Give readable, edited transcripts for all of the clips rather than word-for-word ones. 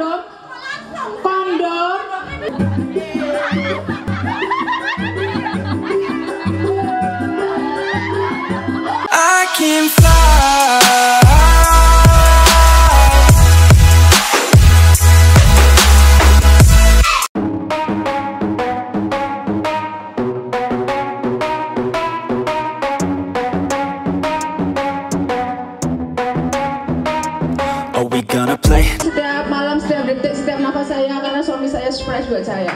kondom. Kondom. I can fly. Are we gonna play? Setiap malam, setiap detik, setiap nafas saya, karena suami saya surprise buat saya.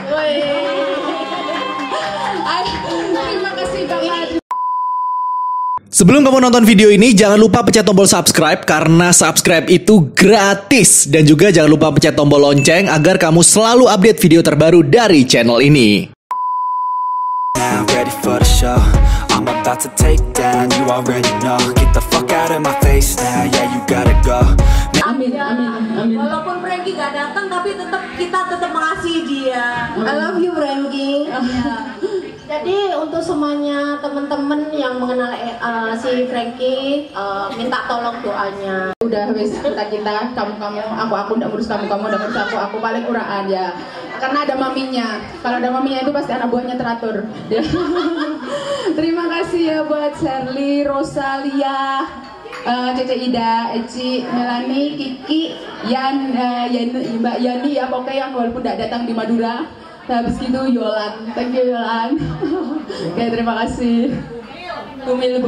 Terima kasih banget. Sebelum kamu nonton video ini, jangan lupa pencet tombol subscribe karena subscribe itu gratis. Dan juga jangan lupa pencet tombol lonceng agar kamu selalu update video terbaru dari channel ini. Now ready for the show. I'm about to take down, you already know. Get the fuck out of my face now, yeah you gotta go. Amin, amin, amin. Walaupun Frankie gak datang, tapi kita tetap mengasihi dia. I love you, Frankie. Jadi untuk semuanya teman-teman yang mengenal si Frankie, minta tolong doanya. Udah habis kita kamu aku ndak ngurus kamu ndak ngurus aku paling uraan ya. Karena ada maminya. Kalau ada maminya itu pasti anak buahnya teratur. Terima kasih ya buat Shirley, Rosalia, Cece Ida, Eci, Melani, Kiki, Mbak Yani ya, pokoknya yang walaupun tidak datang di Madura. Habis gitu Yolan, thank you Yolan. Oke, terima kasih. Bumil.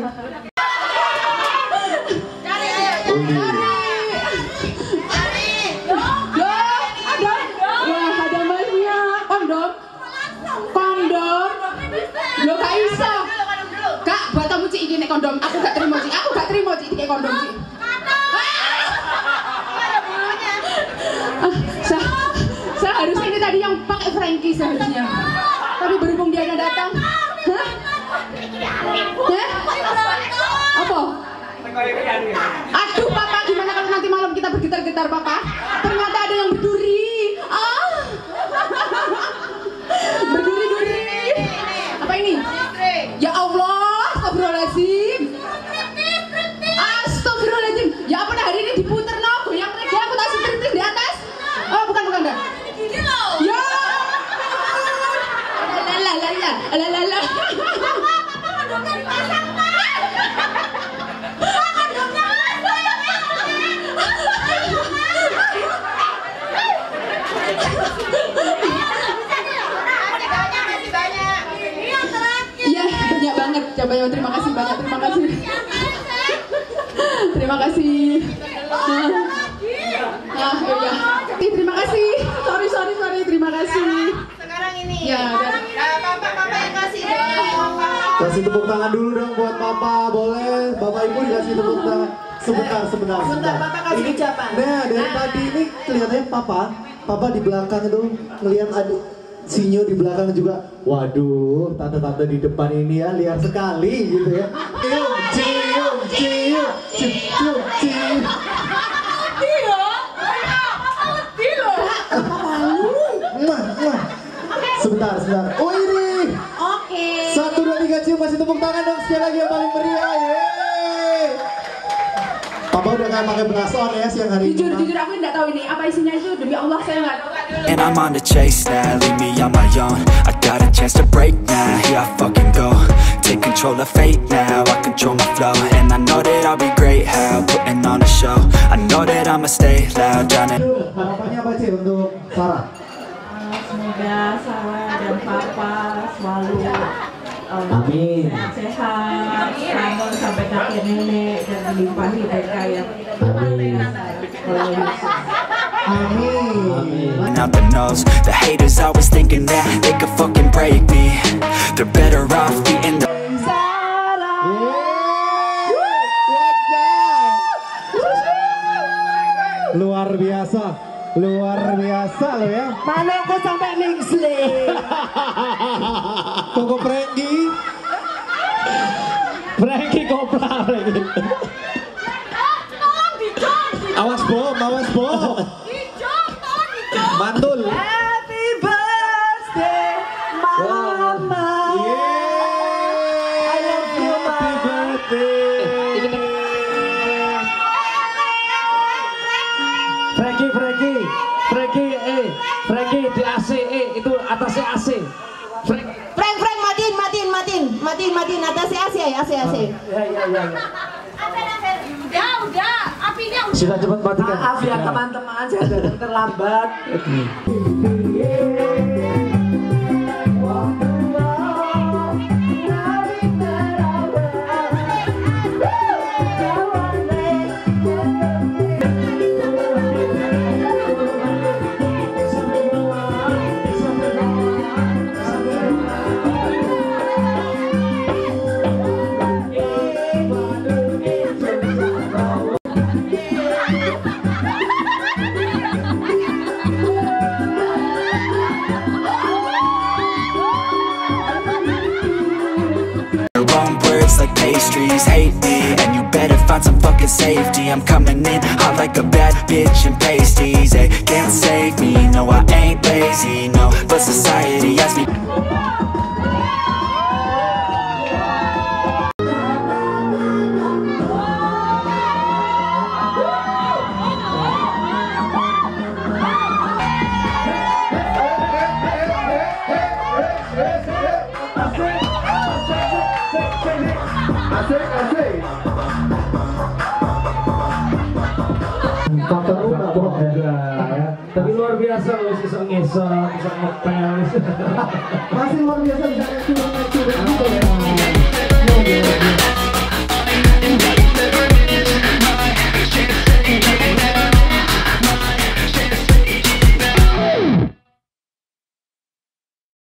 Ada masnya. Kondom. Lo gak iso. Kak, buat kamu Cik iki nek kondom. Aku gak terima Cik iki kondom Cik. Seharusnya ini tadi yang pakai Frankie seharusnya. Tapi berhubung dia nggak datang. Hah? Apa? Aduh papa, gimana kalau nanti malam kita bergetar-getar papa? Ternyata ada yang berduri. Berduri. Apa ini? Ya Allah, astagfirullahaladzim. Astagfirullahaladzim. Ya apa hari ini diputer no? Goyang reggae aku tak striptease di atas. Oh bukan enggak. Ya. Lala. Iya, banyak banget. Terima kasih banyak. Terima kasih. Iya. Terima kasih. Sorry. Terima kasih. Sekarang ini. Ya, Papa yang kasih dong. Kasih tepuk tangan dulu dong buat Papa, boleh? Bapak Ibu dikasih tepuk tangan. Sebentar. Papa kasih ucapan. Nah, dari tadi ini kelihatannya Papa di belakang itu ngelihat adik Sinyo di belakang juga. Waduh, tante-tante di depan ini ya liar sekali gitu ya. Cium. Sebentar. Oh ini. Oke. 1, 2, 3 cium, kasih tepuk tangan dong sekali lagi yang paling meriah. Yeay. Papa udah kayak pakai beras on ya siang hari ini. Jujur aku nggak tahu ini apa isinya itu, demi Allah saya nggak tahu. And I'm on the chase now, leave me on my own. I got a chance to break now, here I fucking go. Take control of fate now, I control my flow. And I know that I'll be great, how putting on a show. I know that I'ma stay loud, drowning. Harapannya apa sih untuk Sarah? Semoga Sarah dan Papa selalu Amin. sehat, selamat sampai kakek nenek dan dilimpahi mereka yang Amin. Out the nose, the haters always thinking that they could fucking break me. They're better off beating the Luar biasa lo ya. mana kok sampai ningsle. Toko Frankie koplar lagi. Awas bom. Mantul. Happy birthday mama. I love you Happy birthday. Frankie. Frankie di AC, itu atasnya AC. Frank, matiin atasnya AC. Udah, apinya udah. Sudah cepat matikan. Maaf ya teman-teman, saya datang terlambat. Like pastries, hate me, and you better find some fucking safety. I'm coming in hot like a bad bitch and pasties. They can't save me, no I ain't lazy, no. But society has me. Faktor rumah ya. Tapi luar biasa loh, bisa ngesot, bisa ngepel. Masih luar biasa bisa ngecur.